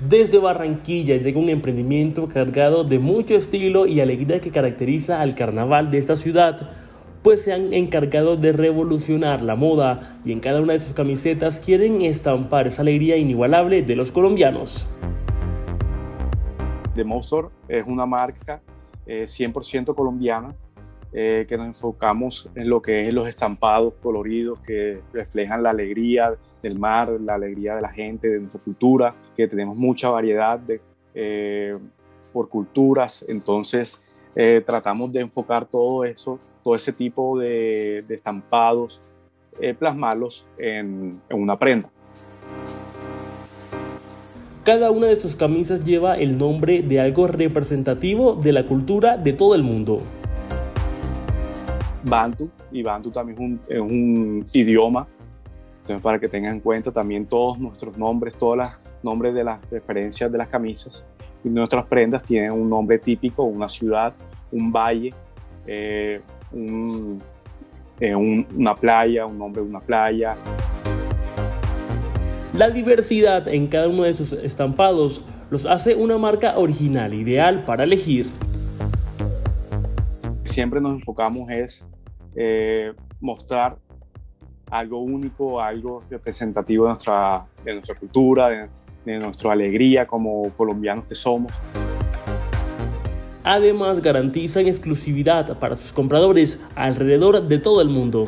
Desde Barranquilla llega un emprendimiento cargado de mucho estilo y alegría que caracteriza al carnaval de esta ciudad, pues se han encargado de revolucionar la moda y en cada una de sus camisetas quieren estampar esa alegría inigualable de los colombianos. The Monster es una marca 100% colombiana que nos enfocamos en lo que es los estampados coloridos que reflejan la alegría del mar, la alegría de la gente, de nuestra cultura, que tenemos mucha variedad por culturas. Entonces tratamos de enfocar todo eso, todo ese tipo de estampados, plasmarlos en una prenda. Cada una de sus camisas lleva el nombre de algo representativo de la cultura de todo el mundo. Bantu, y Bantu también es un idioma. Entonces, para que tengan en cuenta también todos nuestros nombres, todos los nombres de las referencias de las camisas y nuestras prendas tienen un nombre típico, una ciudad, un valle, una playa, un nombre de una playa. La diversidad en cada uno de sus estampados los hace una marca original, ideal para elegir. Siempre nos enfocamos es mostrar algo único, algo representativo de nuestra cultura, de nuestra alegría como colombianos que somos. Además, garantizan exclusividad para sus compradores alrededor de todo el mundo.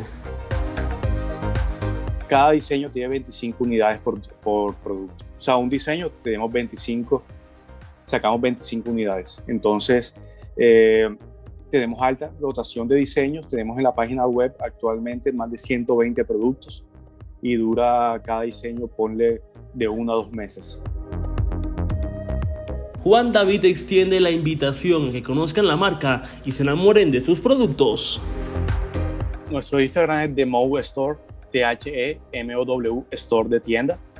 Cada diseño tiene 25 unidades por producto. O sea, un diseño tenemos 25, sacamos 25 unidades. Entonces, tenemos alta rotación de diseños, tenemos en la página web actualmente más de 120 productos y dura cada diseño, ponle de 1 a 2 meses. Juan David extiende la invitación a que conozcan la marca y se enamoren de sus productos. Nuestro Instagram es TheMow Store, TheMow Store de tienda.